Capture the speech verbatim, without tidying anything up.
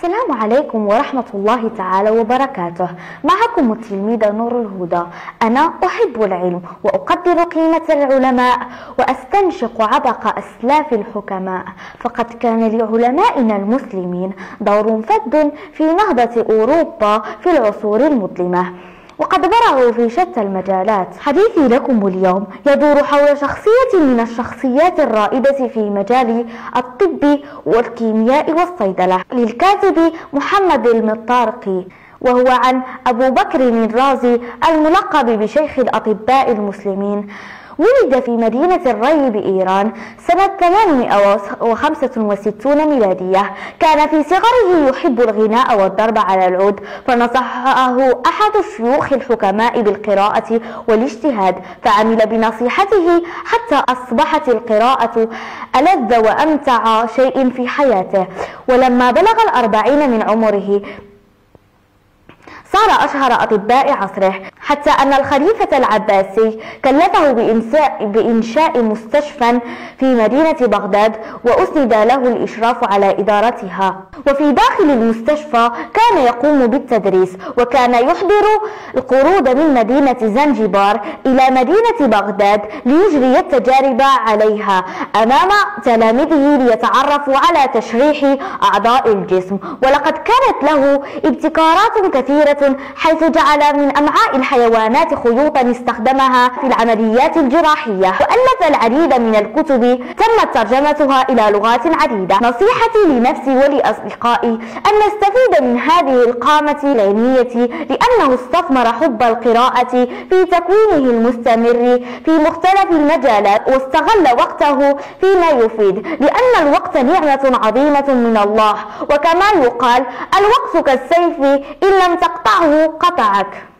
السلام عليكم ورحمة الله تعالى وبركاته. معكم التلميذة نور الهدى. أنا أحب العلم وأقدر قيمة العلماء وأستنشق عبق أسلاف الحكماء، فقد كان لعلمائنا المسلمين دور فذ في نهضة أوروبا في العصور المظلمة، وقد برعوا في شتى المجالات. حديثي لكم اليوم يدور حول شخصية من الشخصيات الرائدة في مجال الطب والكيمياء والصيدلة، للكاتب محمد المطارقي، وهو عن أبو بكر الرازي الملقب بشيخ الأطباء المسلمين. ولد في مدينة الري بإيران سنة ثمانمائة وخمسة وستين ميلادية. كان في صغره يحب الغناء والضرب على العود، فنصحه أحد الشيوخ الحكماء بالقراءة والاجتهاد، فعمل بنصيحته حتى أصبحت القراءة ألذ وأمتع شيء في حياته. ولما بلغ الأربعين من عمره صار أشهر أطباء عصره، حتى أن الخليفة العباسي كلفه بإنشاء مستشفى في مدينة بغداد، وأسند له الإشراف على إدارتها. وفي داخل المستشفى كان يقوم بالتدريس، وكان يحضر القروض من مدينة زنجبار إلى مدينة بغداد ليجري التجارب عليها أمام تلاميذه ليتعرفوا على تشريح أعضاء الجسم. ولقد كانت له ابتكارات كثيرة، حيث جعل من أمعاء الحيوانات خيوطا استخدمها في العمليات الجراحية، وألف العديد من الكتب تمت ترجمتها إلى لغات عديدة. نصيحتي لنفسي ولأصدقائي أن نستفيد من هذه القامة العلمية، لأنه استثمر حب القراءة في تكوينه المستمر في مختلف المجالات، واستغل وقته فيما يفيد، لأن الوقت نعمة عظيمة من الله، وكما يقال: الوقت كالسيف إن لم تقطعه قطعك.